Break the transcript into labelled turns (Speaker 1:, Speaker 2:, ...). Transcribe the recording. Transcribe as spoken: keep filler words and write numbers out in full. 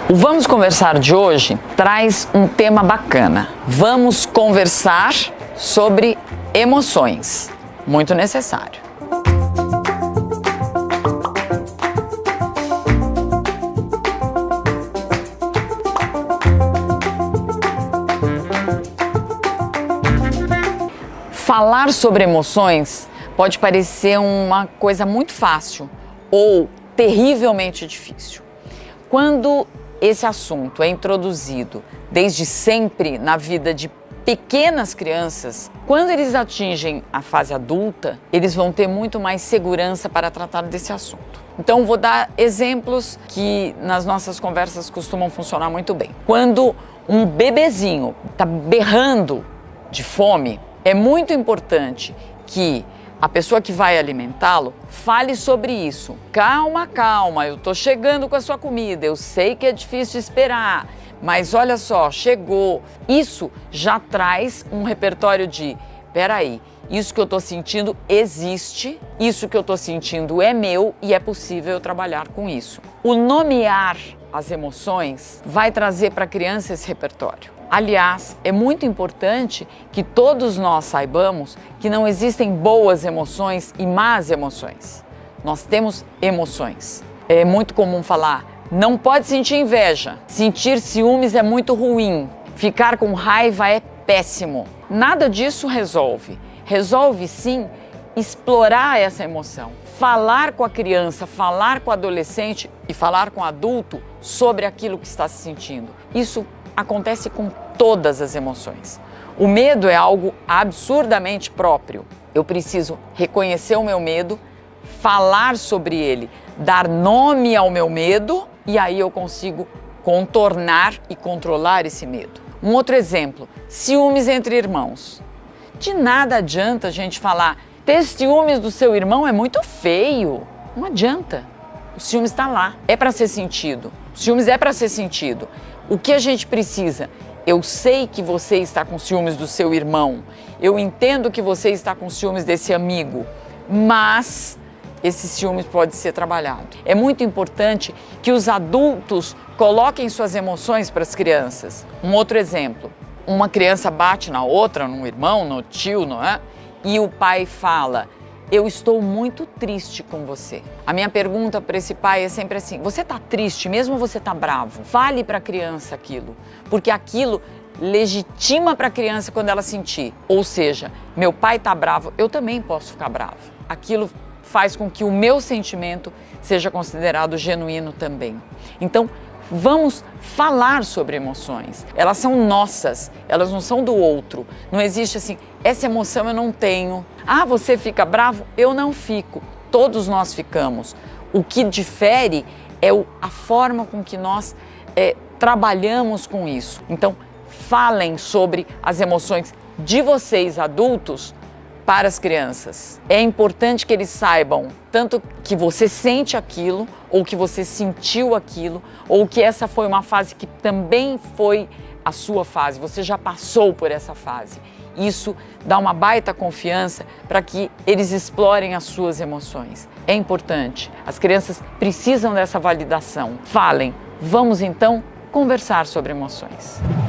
Speaker 1: O Vamos Conversar de hoje traz um tema bacana. Vamos conversar sobre emoções. Muito necessário. Falar sobre emoções pode parecer uma coisa muito fácil ou terrivelmente difícil. Quando esse assunto é introduzido desde sempre na vida de pequenas crianças, quando eles atingem a fase adulta, eles vão ter muito mais segurança para tratar desse assunto. Então, vou dar exemplos que nas nossas conversas costumam funcionar muito bem. Quando um bebezinho está berrando de fome, é muito importante que a pessoa que vai alimentá-lo fale sobre isso. Calma, calma, eu tô chegando com a sua comida, eu sei que é difícil esperar, mas olha só, chegou. Isso já traz um repertório de, peraí, isso que eu tô sentindo existe, isso que eu tô sentindo é meu e é possível eu trabalhar com isso. O nomear as emoções vai trazer para a criança esse repertório. Aliás, é muito importante que todos nós saibamos que não existem boas emoções e más emoções. Nós temos emoções. É muito comum falar, não pode sentir inveja, sentir ciúmes é muito ruim, ficar com raiva é péssimo. Nada disso resolve. Resolve sim explorar essa emoção, falar com a criança, falar com o adolescente e falar com o adulto sobre aquilo que está se sentindo. Isso acontece com todas as emoções. O medo é algo absurdamente próprio. Eu preciso reconhecer o meu medo, falar sobre ele, dar nome ao meu medo e aí eu consigo contornar e controlar esse medo. Um outro exemplo, ciúmes entre irmãos. De nada adianta a gente falar, ter ciúmes do seu irmão é muito feio. Não adianta. O ciúmes está lá, é para ser sentido. O ciúmes é para ser sentido. O que a gente precisa? Eu sei que você está com ciúmes do seu irmão, eu entendo que você está com ciúmes desse amigo, mas esse ciúmes pode ser trabalhado. É muito importante que os adultos coloquem suas emoções para as crianças. Um outro exemplo, uma criança bate na outra, no irmão, no tio, não é? E o pai fala, eu estou muito triste com você. A minha pergunta para esse pai é sempre assim, você está triste mesmo ou você está bravo? Fale para a criança aquilo, porque aquilo legitima para a criança quando ela sentir. Ou seja, meu pai está bravo, eu também posso ficar bravo. Aquilo faz com que o meu sentimento seja considerado genuíno também. Então, vamos falar sobre emoções. Elas são nossas, elas não são do outro. Não existe assim, essa emoção eu não tenho. Ah, você fica bravo? Eu não fico. Todos nós ficamos. O que difere é o, a forma com que nós é, trabalhamos com isso. Então, falem sobre as emoções de vocês, adultos, para as crianças. É importante que eles saibam tanto que você sente aquilo, ou que você sentiu aquilo, ou que essa foi uma fase que também foi a sua fase, você já passou por essa fase. Isso dá uma baita confiança para que eles explorem as suas emoções. É importante, as crianças precisam dessa validação. Falem, vamos então conversar sobre emoções.